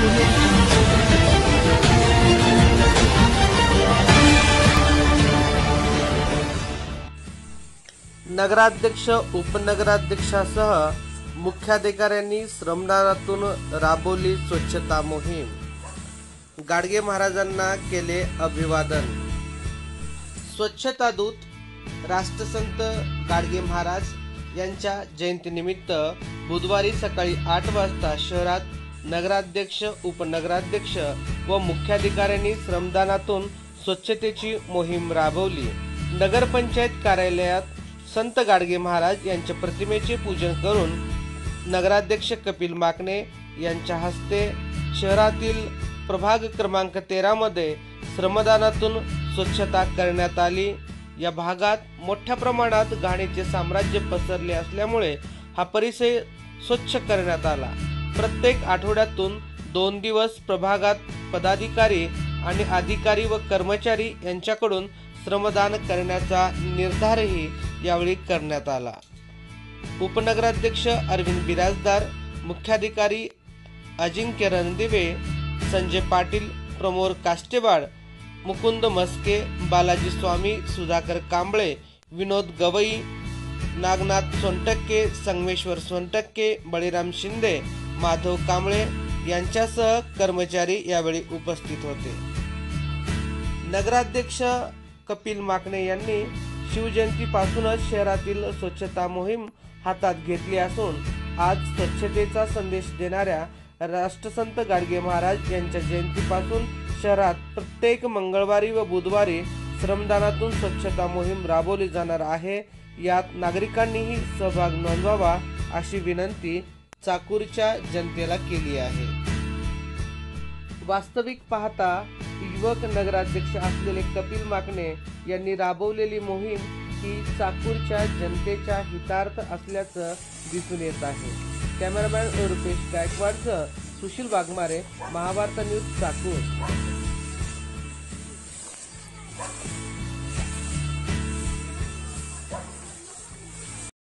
नगराध्यक्ष, उपनगराध्यक्षासह मुख्याधिकाऱ्यांनी श्रमदानातून राबवली स्वच्छता मोहीम। गाडगे महाराजांना केले अभिवादन। स्वच्छता दूत राष्ट्रसंत गाडगे महाराज यांच्या जयंतीनिमित्त बुधवारी सकाळी 8 वाजता शहरात नगराध्यक्ष, उपनगराध्यक्ष व मुख्याधिकाऱ्यांनी श्रमदानातून स्वच्छतेची मोहीम राबवली। नगरपंचायत कार्यालयात संत गाडगे महाराज यांच्या प्रतिमेचे पूजन करून नगराध्यक्ष कपिल माकणे यांच्या हस्ते शहरातील प्रभाग क्रमांक 13 मध्ये श्रमदानातून स्वच्छता करण्यात आली। या भागात मोठ्या प्रमाणात घाणीचे साम्राज्य पसरले असल्यामुळे हा परिसर स्वच्छ करण्यात आला। प्रत्येक आठवड्यातून 2 दिवस प्रभागात पदाधिकारी आणि अधिकारी व कर्मचारी यांच्याकडून श्रमदान करण्याचा निर्धारही यावेळी करण्यात आला। उपनगराध्यक्ष अरविंद बिराजदार, मुख्याधिकारी अजिंक्य रणदिवे, संजय पाटील, प्रमोद काष्टेवाड, मुकुंद मस्के, बालाजी स्वामी, सुधाकर कांबळे, विनोद गवई, नागनाथ सोनटक्के, संगमेश्वर सोनटक्के, बळीराम शिंदे, माधव कांबळे यांच्यासह कर्मचारी यावेळी उपस्थित होते। नगराध्यक्ष कपिल माकणे यांनी शिवजयंतीपासूनच शहरातील स्वच्छता मोहीम हातात घेतली असून आज स्वच्छतेचा संदेश देणाऱ्या राष्ट्रसंत गाडगे महाराज यांच्या जयंतीपासून शहरात प्रत्येक मंगळवारी व बुधवारी श्रमदानातून स्वच्छता मोहीम राबवली जाणार आहे। यात नागरिकांनीही सहभाग नोंदवावा अशी विनंती चाकूरच्या जनतेला केली आहे। वास्तविक पाहता युवक नगराध्यक्ष असलेले कपिल माकणे यांनी राबवलेली मोहीम ही चाकूरच्या जनतेच्या हितार्थ असल्याचं दिसून येत आहे। कॅमेरामॅन रुपेश गायकवाडसह सुशील वाघमारे, महाभारत न्यूज, चाकूर।